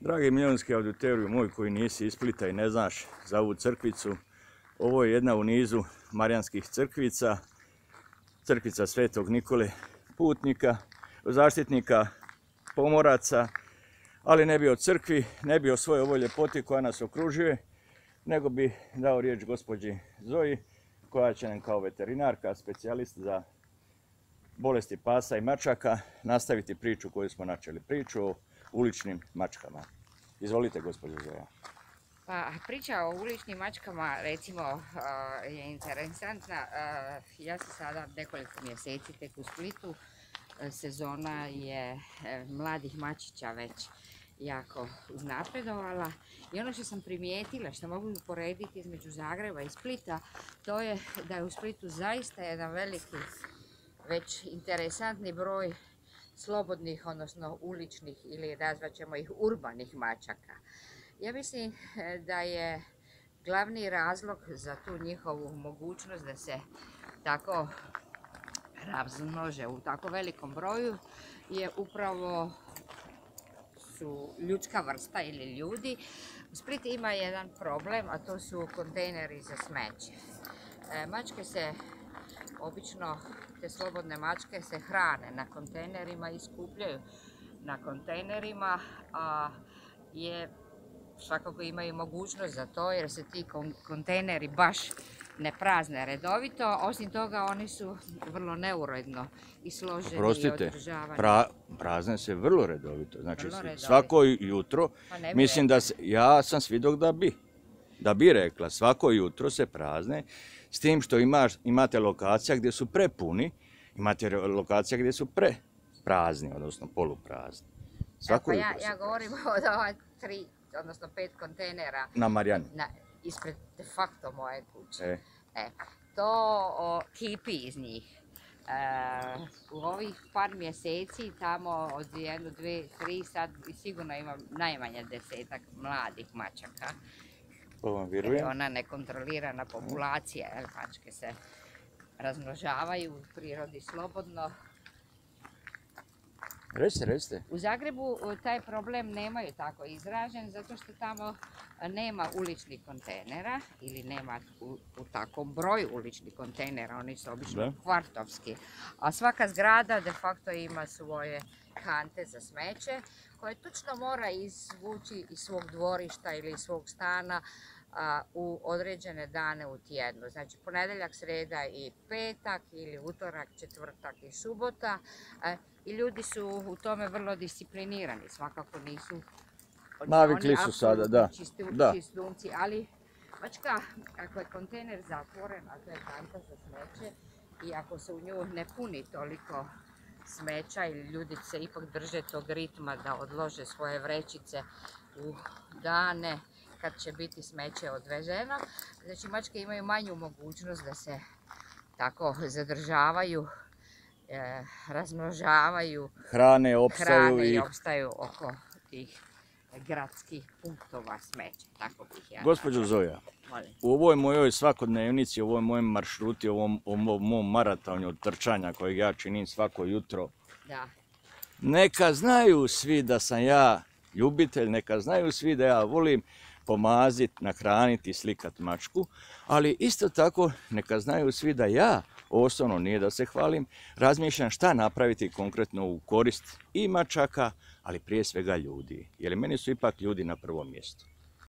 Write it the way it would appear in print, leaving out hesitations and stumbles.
Dragi milionski auditoriju moj koji nisi iz Splita i ne znaš za ovu crkvicu, ovo je jedna u nizu marijanskih crkvica, crkvica Svetog Nikole Putnika, zaštitnika pomoraca, ali ne bi o crkvi, ne bi o svojoj ovoj ljepoti koja nas okružuje, nego bi dao riječ gospođi Zoji, koja će nam kao veterinarka, specijalist za bolesti pasa i mačaka, nastaviti priču koju smo načeli, priču o uličnim mačkama. Izvolite, gospođo Zoja. Pa, priča o uličnim mačkama, recimo, je interesantna. Ja sam sada nekoliko mjeseci tek u Splitu. Sezona je mladih mačića već jako uznapredovala. I ono što sam primijetila, što mogu uporediti između Zagreba i Splita, to je da je u Splitu zaista jedan veliki, već interesantni broj slobodnih, odnosno uličnih ili nazvaćemo ih urbanih mačaka. Ja mislim da je glavni razlog za tu njihovu mogućnost da se tako razmnože u tako velikom broju je upravo su ljudska vrsta ili ljudi. U Splitu ima jedan problem, a to su kontejneri za smeće. Mačke se obično, te slobodne mačke se hrane na kontejnerima i skupljaju na kontejnerima, a svakako imaju mogućnost za to jer se ti kontejneri baš ne prazne redovito. Osim toga, oni su vrlo neuredno i složeni. Oprostite, i održavani. Prazne se vrlo redovito. Znači, Vrlo redovito. svako jutro, mislim da se, ja sam svjedok da bi rekla, svako jutro se prazne, s tim što imate lokacija gdje su prepuni, imate lokacija gdje su prazni, odnosno poluprazni. Svako ja govorim od ova 3, odnosno 5 kontejnera na Marijani. Ispred de facto moje kuće. To kipi iz njih. U ovih par mjeseci tamo od 1, 2, 3 sad sigurno imam najmanje 10-ak mladih mačaka. To vam vjerujem. Ona nekontrolirana populacija, jer mačke se razmnožavaju u prirodi slobodno. Recite. U Zagrebu taj problem nemaju tako izražen, zato što tamo nema uličnih kontejnera ili nema u takvom broju uličnih kontejnera, oni su obično kvartovski. A svaka zgrada de facto ima svoje kante za smeće koje točno mora izvući iz svog dvorišta ili iz svog stana u određene dane u tjednu. Znači ponedjeljak, srijeda i petak ili utorak, četvrtak i subota. I ljudi su u tome vrlo disciplinirani, svakako nisu navikli su sada, čistunci, ali mačka, ako je kontejner zatvoren, a to je kanta za smeće, i ako se u nju ne puni toliko smeća ili ljudi se ipak drže tog ritma da odlože svoje vrećice u dane kad će biti smeće odvezeno, znači mačke imaju manju mogućnost da se tako zadržavaju, razmnožavaju, hrane i opstaju oko tih gradskih punktova smeća. Gospođo Zoja, u ovoj mojoj svakodnevnici, u ovoj mojem maršruti, u ovom mom maratonu od trčanja kojeg ja činim svako jutro, neka znaju svi da sam ja ljubitelj, neka znaju svi da ja volim pomaziti, nahraniti i slikati mačku, ali isto tako neka znaju svi da ja, osobno nije da se hvalim, razmišljam šta napraviti konkretno u korist i mačaka, ali prije svega ljudi, jer meni su ipak ljudi na prvom mjestu.